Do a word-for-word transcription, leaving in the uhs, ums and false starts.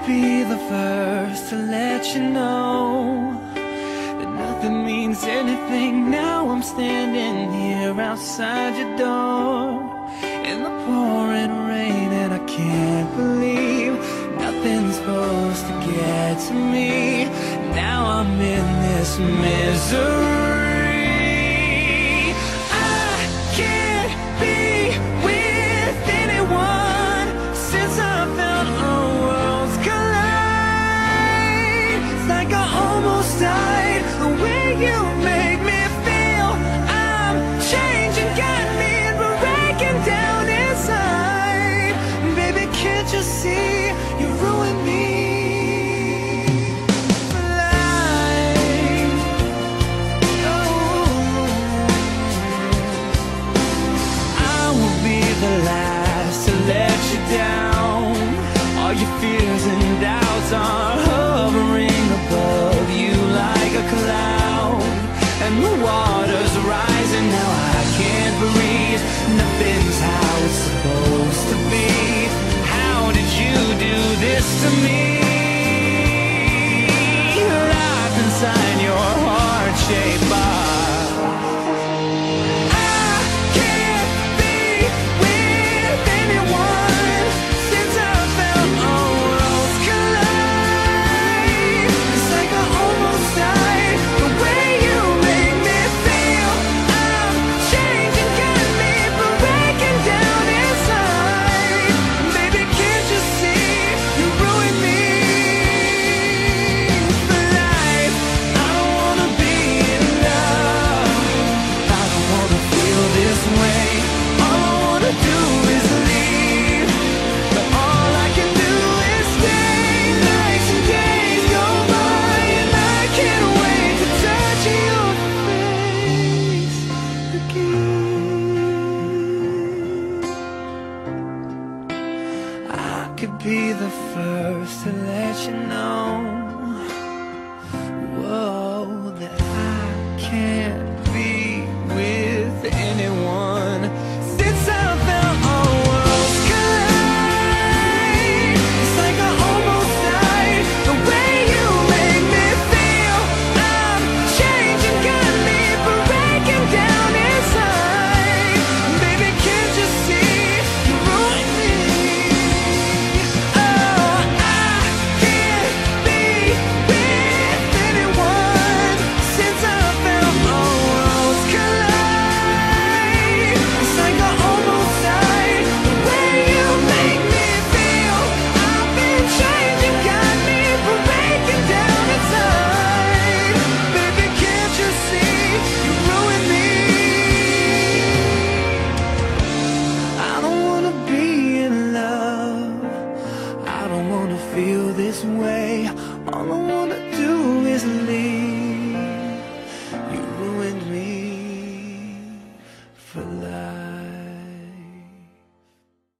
be the first to let you know that nothing means anything. Now I'm standing here outside your door in the pouring rain, and I can't believe nothing's supposed to get to me. Now I'm in this misery. I can't be with anyone since I found our worlds collide. It's like I almost died. The way you make me feel, I'm changing, got me breaking down inside. Baby, can't you see you ruined me? Down. All your fears and doubts are hovering above you like a cloud, and the water's rising. Now I can't breathe. Nothing's how it's supposed to be. How did you do this to me? Life inside your heart-shaped box. Could be the first to let you know, whoa, that I can't be with anyone since I found our worlds collide. It's like I almost died. The way you make me feel, I'm changing, got me breaking down inside. Baby, can't you see you ruined me? Feel this way, all I wanna do is leave. You ruined me for life.